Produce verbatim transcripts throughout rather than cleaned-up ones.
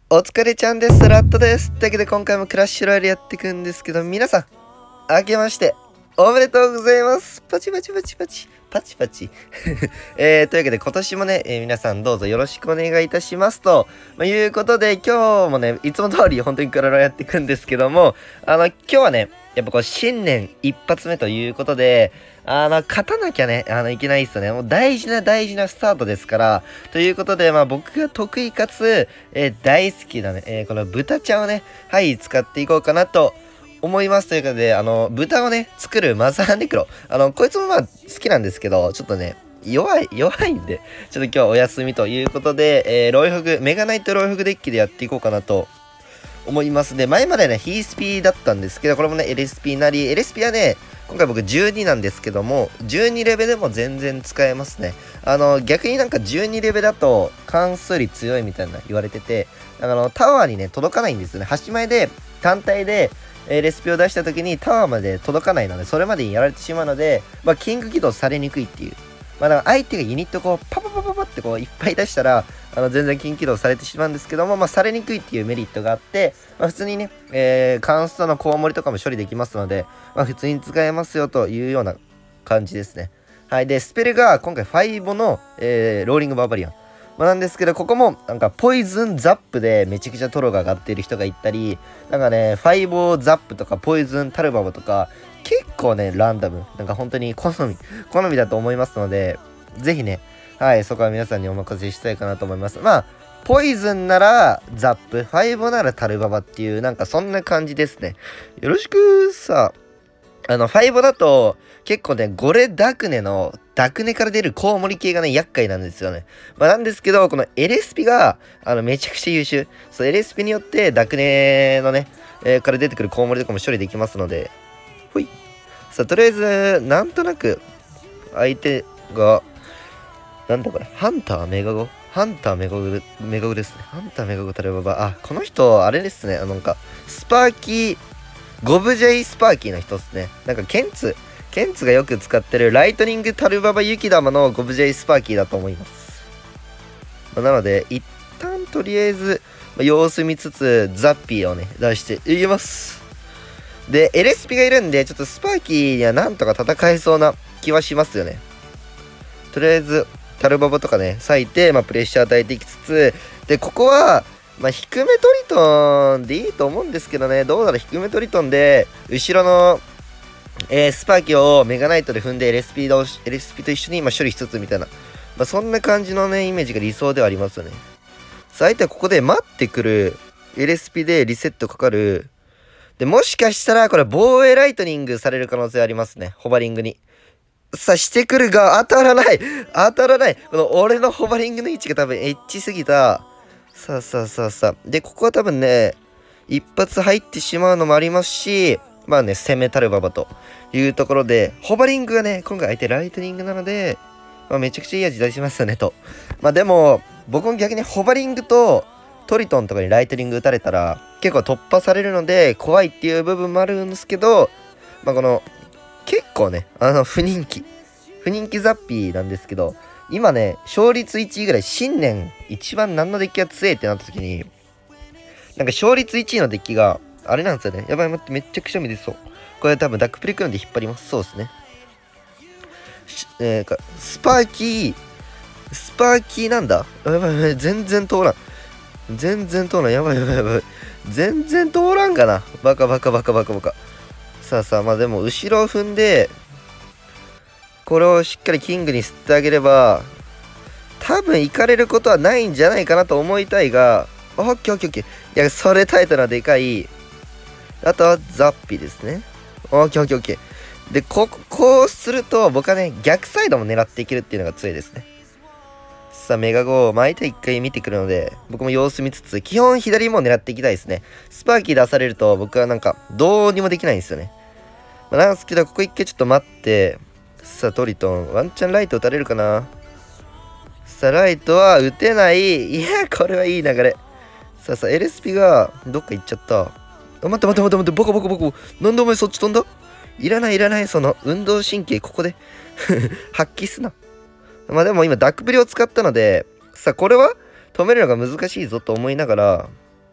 お疲れちゃんです。ラットです。というわけで今回もクラッシュロイヤルやっていくんですけど、皆さん、明けましておめでとうございます。パチパチパチパチ。パチパチ。えー、というわけで今年もね、えー、皆さんどうぞよろしくお願いいたしますと、まあ、いうことで今日もね、いつも通り本当にクラロやっていくんですけども、あの、今日はね、やっぱこう新年一発目ということで、あの、勝たなきゃね、あの、いけないっすよね。もう大事な大事なスタートですから。ということで、まあ僕が得意かつ、えー、大好きなね、えー、この豚茶をね、はい、使っていこうかなと思います。ということで、あの、豚をね、作るマザーネクロ。あの、こいつもまあ好きなんですけど、ちょっとね、弱い、弱いんで、ちょっと今日はお休みということで、えー、ロイフグ、メガナイトロイフグデッキでやっていこうかなと思います。で、前までね、ヒースピーだったんですけど、これもね、エルエスピー なり、エルエスピー はね、今回僕じゅうになんですけども、じゅうにレベでも全然使えますね。あの、逆になんかじゅうにレベだと関数より強いみたいな言われてて、あの、タワーにね、届かないんですよね。端前で、単体で、えー、レシピを出した時にタワーまで届かないので、それまでにやられてしまうので、まあ、キング起動されにくいっていう。まあ、だから相手がユニットこう、パパパパパってこう、いっぱい出したら、あの、全然キング起動されてしまうんですけども、まあ、されにくいっていうメリットがあって、まあ、普通にね、えー、カンストのコウモリとかも処理できますので、まあ、普通に使えますよというような感じですね。はい。で、スペルが今回ファイボの、えー、ローリングバーバリアン。まあ、なんですけど、ここもなんかポイズンザップでめちゃくちゃトロが上がっている人がいたり、なんかね、ファイボザップとかポイズンタルババとか、結構ね、ランダム。なんか本当に好み、好みだと思いますので、ぜひね、はい、そこは皆さんにお任せしたいかなと思います。まあ、ポイズンならザップ、ファイボならタルババっていう、なんかそんな感じですね。よろしくさ。あの、ファイボだと、結構ね、ゴレダクネの、ダクネから出るコウモリ系がね、厄介なんですよね。まあ、なんですけど、このエルエスピが、あの、めちゃくちゃ優秀。そう、エルエスピによって、ダクネのね、えー、から出てくるコウモリとかも処理できますので、ほい。さあ、とりあえず、なんとなく、相手が、なんだこれ、ハンターメガゴハンターメガゴメガゴですね。ハンターメガゴタルババ。あ、この人、あれですね。あの、なんか、スパーキー、ゴブジェイスパーキーの人ですね。なんかケンツ、ケンツがよく使ってるライトニングタルババユキダマのゴブジェイスパーキーだと思います。まあ、なので、一旦とりあえず、まあ、様子見つつ、ザッピーをね、出していきます。で、エルエスピがいるんで、ちょっとスパーキーにはなんとか戦えそうな気はしますよね。とりあえず、タルババとかね、割いて、まあ、プレッシャー与えていきつつ、で、ここは、まあ、低めトリトンでいいと思うんですけどね、どうだろう、低めトリトンで、後ろの、えー、スパーキをメガナイトで踏んで エルエスピー と、エルエスピー と一緒に今処理しつつみたいな、まあ、そんな感じのね、イメージが理想ではありますよね。さあ、相手はここで待ってくる、エルエスピー でリセットかかる。で、もしかしたら、これ、防衛ライトニングされる可能性ありますね、ホバリングに。さあ、してくるが、当たらない当たらないこの俺のホバリングの位置が多分エッチすぎた。さあさあさあさあ。で、ここは多分ね、一発入ってしまうのもありますし、まあね、攻めタルババというところで、ホバリングがね、今回相手ライトニングなので、まあめちゃくちゃいい味出しますよね、と。まあでも、僕も逆にホバリングとトリトンとかにライトニング打たれたら、結構突破されるので、怖いっていう部分もあるんですけど、まあこの、結構ね、あの、不人気。不人気ザッピーなんですけど、今ね、勝率いちいぐらい、新年一番何のデッキが強いってなった時に、なんか勝率いちいのデッキが、あれなんですよね。やばい、待って、めっちゃくちゃ見出そう。これ多分ダックプリクロンで引っ張ります。そうですね。えー、スパーキー、スパーキーなんだやばいやばい、全然通らん。全然通らん。やばいやばいやばい。全然通らんかな。バカバカバカバカバカ。さあさあ、まあでも、後ろを踏んで、これをしっかりキングに吸ってあげれば、多分行かれることはないんじゃないかなと思いたいが、オッケーオッケーオッケー。いや、それ耐えたのはでかい。あとはザッピですね。オッケーオッケーオッケー。で、こ、こうすると、僕はね、逆サイドも狙っていけるっていうのが強いですね。さあ、メガゴー、まあ、相手一回見てくるので、僕も様子見つつ、基本左も狙っていきたいですね。スパーキー出されると、僕はなんか、どうにもできないんですよね。まあ、なんですけど、ここ一回ちょっと待って、さあ、トリトン、ワンチャンライト打たれるかな。さあ、ライトは打てない。いや、これはいい流れ。さあさあ、エルエスピー がどっか行っちゃった。あ、待って待って待って待って、ボコボコボコ。なんでお前そっち飛んだ？いらないいらない、その運動神経ここで発揮すな。まあでも今、ダックブリを使ったので、さあ、これは止めるのが難しいぞと思いながら、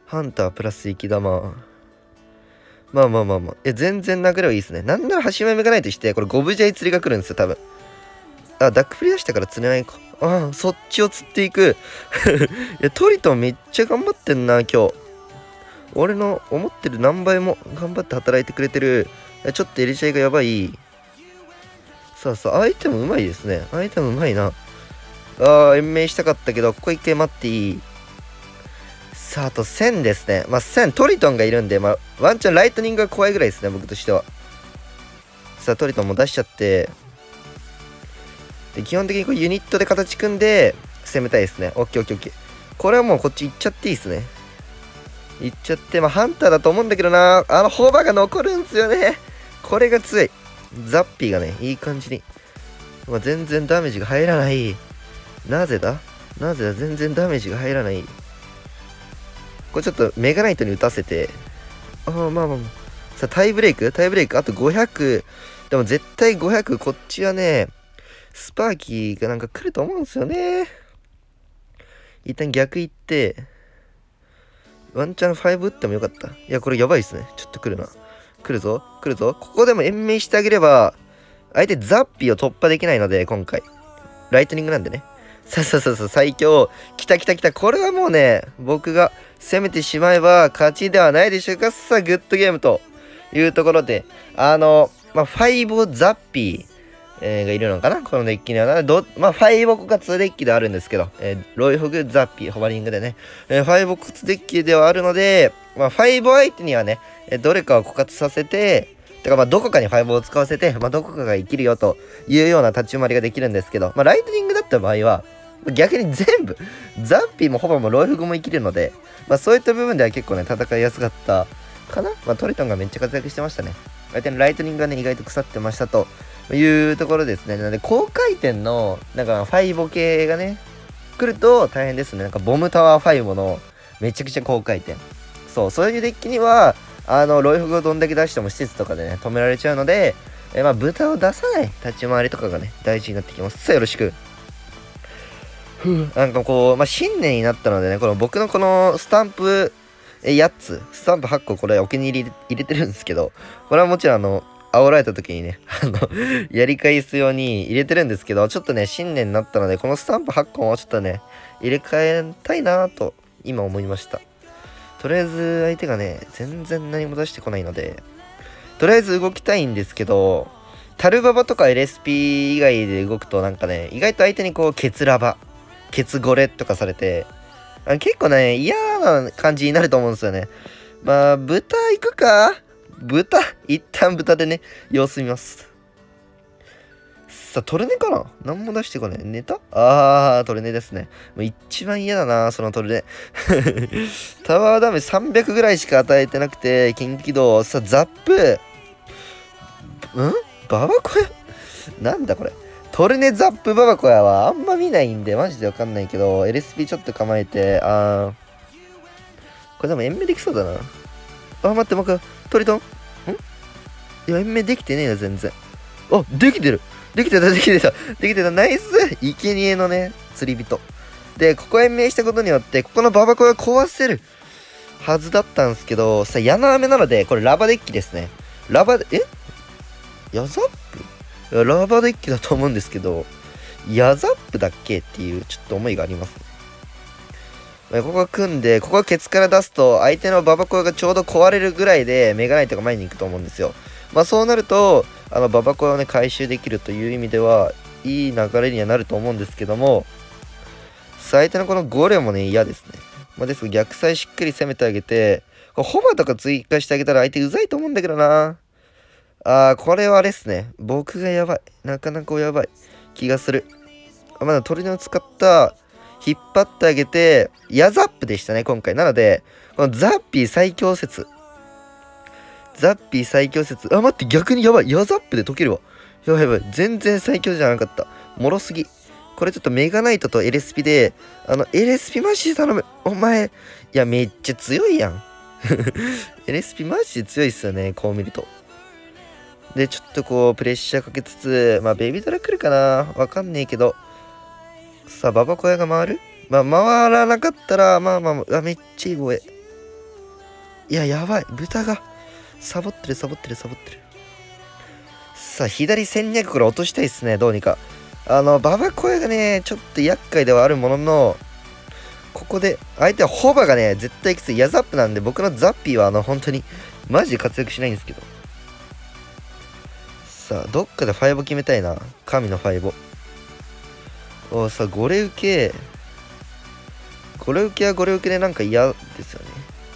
ハンタープラス生き玉。まあまあまあまあ。え、全然流れはいいですね。なんなら端目がないとして、これゴブジャイ釣りが来るんですよ、多分。あ、ダックプリ出したから釣れないか。ああ、そっちを釣っていく。いや、トリトンめっちゃ頑張ってんな、今日。俺の思ってる何倍も頑張って働いてくれてる。いやちょっとエリシャイがやばい。さあさあ、アイテムうまいですね。アイテムうまいな。ああ、延命したかったけど、ここ一回待っていい。さあ、あとせんですね。まあ、せん、トリトンがいるんで、まあ、ワンチャンライトニングが怖いぐらいですね、僕としては。さあ、トリトンも出しちゃって、で基本的にこうユニットで形組んで攻めたいですね。オッケーオッケーオッケー。これはもうこっち行っちゃっていいですね。行っちゃって、まあ、ハンターだと思うんだけどな。あの、ホーバーが残るんですよね。これが強い。ザッピーがね、いい感じに。まあ、全然ダメージが入らない。なぜだなぜだ全然ダメージが入らない。これちょっとメガナイトに打たせて。ああ、まあまあまあ。さあ、タイブレイクタイブレイクあとごひゃく。でも絶対ごひゃく、こっちはね、スパーキーがなんか来ると思うんですよね。一旦逆行って、ワンチャンご打ってもよかった。いや、これやばいっすね。ちょっと来るな。来るぞ来るぞ。ここでも延命してあげれば、相手ザッピーを突破できないので、今回。ライトニングなんでね。さあさあさあさあ、最強。来た来た来た。これはもうね、僕が攻めてしまえば勝ちではないでしょうか。さあ、グッドゲームというところで、あの、まあ、ごザッピー。えー、がいるのかなこのデッキにはな。ど、まあ、ファイボコかツデッキではあるんですけど、えー、ロイホグ、ザッピー、ホバリングでね、えー、ファイボコツデッキではあるので、まあ、ファイボ相手にはね、えー、どれかを枯渇させて、てかまあ、どこかにファイボを使わせて、まあ、どこかが生きるよというような立ち回りができるんですけど、まあ、ライトニングだった場合は、逆に全部、ザッピーもホバもロイフグも生きるので、まあ、そういった部分では結構ね、戦いやすかったかな。まあ、トリトンがめっちゃ活躍してましたね。相手のライトニングがね、意外と腐ってましたというところですね。なので、高回転の、なんか、ファイボ系がね、来ると大変ですね。なんか、ボムタワーごの、めちゃくちゃ高回転。そう、そういうデッキには、あの、ロイフグをどんだけ出しても施設とかでね、止められちゃうので、えまあ、豚を出さない立ち回りとかがね、大事になってきます。さあ、よろしく。ふうなんかこう、まあ、新年になったのでね、この僕のこのスタンプ、え、やっつ、スタンプはっここれお気に入り入れてるんですけど、これはもちろんあの、煽られた時にね、あの、やり返すように入れてるんですけど、ちょっとね、新年になったので、このスタンプはっこもちょっとね、入れ替えたいなと、今思いました。とりあえず、相手がね、全然何も出してこないので、とりあえず動きたいんですけど、タルババとか エルエスピー 以外で動くとなんかね、意外と相手にこう、ケツラバ、ケツゴレとかされて、あ結構ね、嫌な感じになると思うんですよね。まあ、豚行くか豚一旦豚でね、様子見ます。さあ、トルネかな何も出してこない。ネタあー、トルネですね。もう一番嫌だな、そのトルネ。タワーダメさんびゃくぐらいしか与えてなくて、近畿道。さあ、ザップ。んババコヤなんだこれ。トルネザップババコヤはあんま見ないんで、マジでわかんないけど、エルエスピー ちょっと構えて、あー。これでも延命できそうだな。あ、待って、僕、トリトンんいや、延命できてねえよ、全然。あ、できてるできてた、できてた、できてた、ナイス生贄のね、釣り人。で、ここ延命したことによって、ここのババコヤ壊せるはずだったんですけど、さ、矢の雨なので、これラバデッキですね。ラバで、えヤザップいやラバデッキだと思うんですけど、ヤザップだっけっていう、ちょっと思いがありますね。ここが組んで、ここがケツから出すと、相手のババコヤがちょうど壊れるぐらいで、メガナイトが前に行くと思うんですよ。まあそうなると、あの、ババコヤをね、回収できるという意味では、いい流れにはなると思うんですけども、相手のこのゴレもね、嫌ですね。まあですが、逆サイしっかり攻めてあげて、これホバとか追加してあげたら相手うざいと思うんだけどな。あー、これはあれっすね。僕がやばい。なかなかやばい気がする。まだ鳥の使った、引っ張ってあげて、ヤザップでしたね、今回。なので、このザッピー最強説。ザッピー最強説。あ、待って、逆にやばい。ヤザップで解けるわ。やばいやばい。全然最強じゃなかった。もろすぎ。これちょっとメガナイトと エルエスピー で、あの、エルエスピー マジで頼む。お前、いや、めっちゃ強いやん。エルエスピー マジで強いっすよね、こう見ると。で、ちょっとこう、プレッシャーかけつつ、まあ、ベビードラ来るかなわかんねえけど。さあ、ババコヤが回るまあ、回らなかったら、まあまあ、あめっちゃいい防衛。 いや、やばい。豚が、サボってる、サボってる、サボってる。さあ、左せんにひゃくこれ落としたいっすね、どうにか。あの、ババコヤがね、ちょっと厄介ではあるものの、ここで、相手はホバがね、絶対きつい。ヤザップなんで、僕のザッピーは、あの、本当に、マジで活躍しないんですけど。さあ、どっかでファイボ決めたいな。神のファイボ。おさあ、ゴレ受け。ゴレ受けはゴレ受けでなんか嫌ですよね。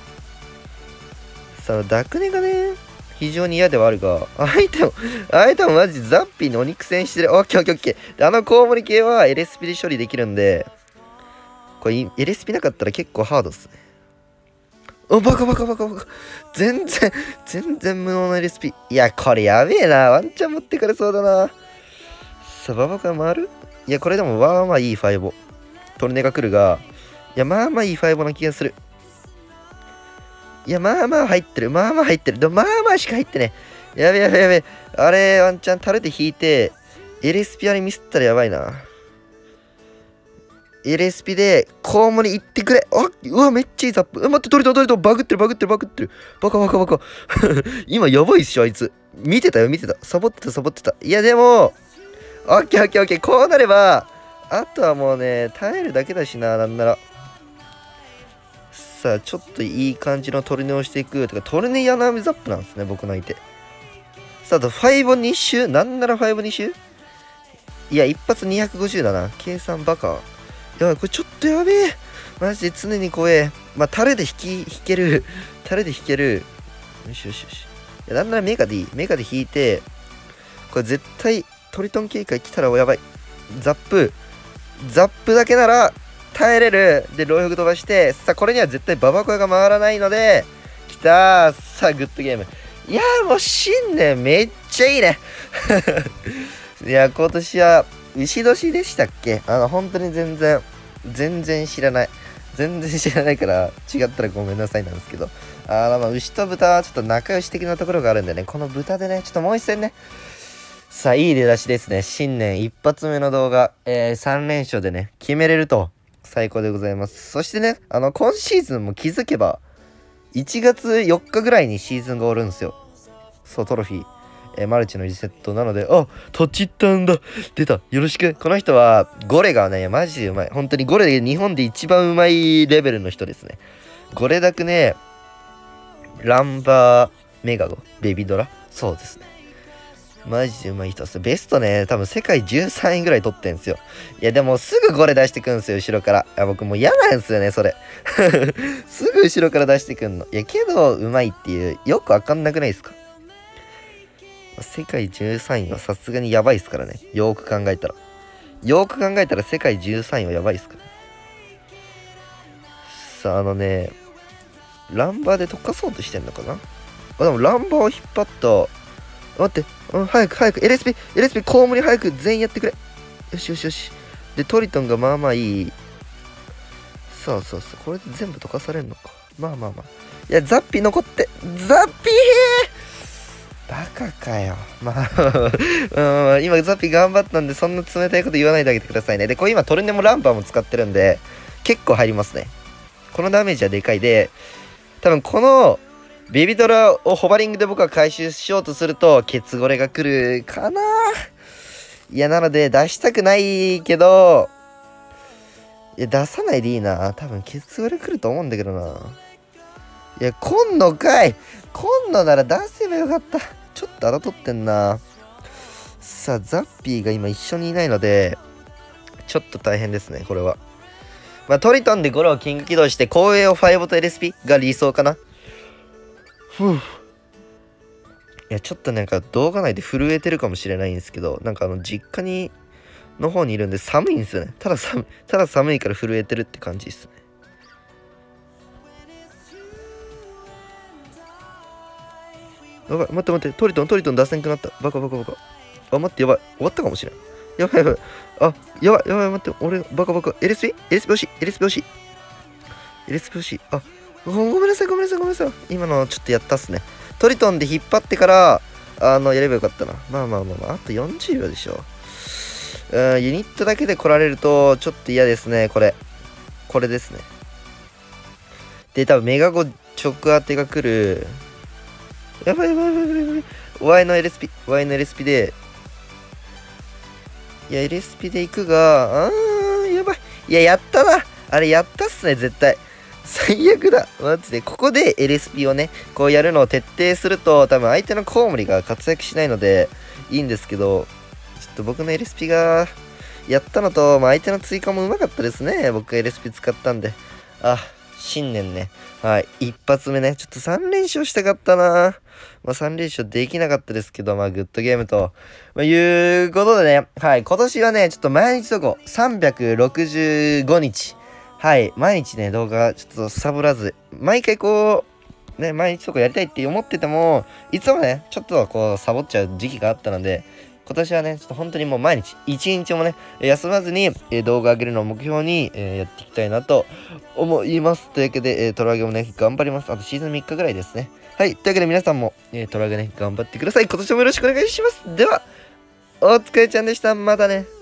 さあ、ダクネがね、非常に嫌ではあるが、相手も、相手もマジザッピーにお肉戦してる。オッケーオッケーオッケー。あのコウモリ系は エルエスピー で処理できるんで、これ エルエスピー なかったら結構ハードっすね。お、バカバカバカバカ。全然、全然無能な エルエスピー。いや、これやべえな。ワンチャン持ってかれそうだな。さあ、ババカ回る？いや、これでも、まあまあいいファイボ。トルネが来るが、いや、まあまあいいファイボな気がする。いや、まあまあ入ってる。まあまあ入ってる。でも、まあまあしか入ってね。やべやべやべ。あれ、ワンチャンタレで引いて、エルエスピー あれミスったらやばいな。エルエスピー で、コウモリ行ってくれ。あ、うわ、めっちゃいいザップ。待って、トリトン、トリトン、バグってる、バグってる、バグってる。バカバカバカ。今、やばいっしょ、あいつ。見てたよ、見てた。サボってた、サボってた。いや、でも、オッケーオッケーオッケー。こうなれば、あとはもうね、耐えるだけだしな、なんなら。さあ、ちょっといい感じのトルネをしていく。てか、トルネ柳波ザップなんですね、僕の相手。さあ、あと、ファイボに周なんならファイボに周いや、一発にひゃくごじゅうだな。計算バカ。やばい、これちょっとやべえ。マジで常に怖え。まあ、タレで引き、引ける。タレで引ける。よしよしよし。いや、なんならメガでいい。メガで引いて、これ絶対、トリトン警戒来たらやばい。ザップ。ザップだけなら、耐えれる。で、ローフグ飛ばして、さあ、これには絶対ババコヤが回らないので、来たー。さあ、グッドゲーム。いやー、もう新年めっちゃいいね。いや、今年は、牛年でしたっけ？あの、本当に全然、全然知らない。全然知らないから、違ったらごめんなさいなんですけど。あの、まあ、牛と豚はちょっと仲良し的なところがあるんでね、この豚でね、ちょっともう一戦ね。さあ、いい出だしですね。新年一発目の動画、えー、さん連勝でね、決めれると、最高でございます。そしてね、あの、今シーズンも気づけば、いちがつよっかぐらいにシーズンが終わるんですよ。そう、トロフィー。えー、マルチのリセットなので、あ、トチったんだ。出た。よろしく。この人は、ゴレがね、マジでうまい。本当にゴレで日本で一番うまいレベルの人ですね。ゴレダクね、ランバー、メガゴ、ベビドラ。そうですね。マジでうまい人です。ベストね、多分世界じゅうさんいぐらい取ってんすよ。いや、でもすぐゴレ出してくんすよ、後ろから。いや、僕もう嫌なんすよね、それ。すぐ後ろから出してくんの。いや、けど、うまいっていう、よくわかんなくないですか？世界じゅうさんいはさすがにやばいっすからね。よーく考えたら。よーく考えたら世界じゅうさんいはやばいっすから。さあ、あのね、ランバーで溶かそうとしてんのかなあ、でもランバーを引っ張った。待って、うん、早く早く。エルエスピー、エルエスピー、コウモリ早く全員やってくれ。よしよしよし。で、トリトンがまあまあいい。そうそうそう。これで全部溶かされるのか。まあまあまあ。いや、ザッピー残って。ザッピーバカかよ。まあ、うん、今ザッピー頑張ったんで、そんな冷たいこと言わないであげてくださいね。で、これ今トルネもランバーも使ってるんで、結構入りますね。このダメージはでかいで、多分この、ベビドラをホバリングで僕は回収しようとすると、ケツゴレが来るかないや、なので出したくないけど、いや、出さないでいいな。多分ケツゴレ来ると思うんだけどな。いや、来んのかい来んのなら出せばよかった。ちょっと侮ってんな。さあ、ザッピーが今一緒にいないので、ちょっと大変ですね、これは。まあ、トリトンでゴロをキング起動して、後衛をファイボと エルエスピー が理想かな。ふう。いや、ちょっとなんか動画内で震えてるかもしれないんですけど、なんかあの、実家に、の方にいるんで寒いんですよね。ただ寒い、ただ寒いから震えてるって感じですね。やばい、待って待って、トリトン、トリトン出せんくなった。バカバカバカ。あ、待って、やばい。終わったかもしれん。やばいやばい。あ、やばいやばい、待って、俺、バカバカ。エルエスピー？ エルエスピー 欲しい。エルエスピー 欲しい。エルエスピー 欲しい。あ、ごめんなさい、ごめんなさい、ごめんなさい。今のちょっとやったっすね。トリトンで引っ張ってから、あの、やればよかったな。まあまあまあまあ、あとよんじゅうびょうでしょ。うん、ユニットだけで来られると、ちょっと嫌ですね、これ。これですね。で、多分メガゴ直当てが来る。やばいやばいやばいやばいやばい。Y の エルエスピー、Y の エルエスピー で、いや、エルエスピー で行くが、あー、やばい。いや、やったな。あれ、やったっすね、絶対。最悪だ。マジで、ここで エルエスピー をね、こうやるのを徹底すると、多分相手のコウモリが活躍しないので、いいんですけど、ちょっと僕の エルエスピー が、やったのと、まあ、相手の追加もうまかったですね。僕が エルエスピー 使ったんで。あ、新年ね。はい。一発目ね。ちょっとさん連勝したかったな。まあ、さん連勝できなかったですけど、まあ、グッドゲームと。まあ、いうことでね。はい。今年はね、ちょっと毎日投稿さんびゃくろくじゅうごにち。はい。毎日ね、動画ちょっとサボらず、毎回こう、ね、毎日投稿やりたいって思ってても、いつもね、ちょっとこう、サボっちゃう時期があったので、今年はね、ちょっと本当にもう毎日、一日もね、休まずに、えー、動画上げるのを目標に、えー、やっていきたいなと思います。というわけで、えー、トラゲもね、頑張ります。あとシーズンみっかぐらいですね。はい。というわけで皆さんも、えー、トラゲね、頑張ってください。今年もよろしくお願いします。では、お疲れちゃんでした。またね。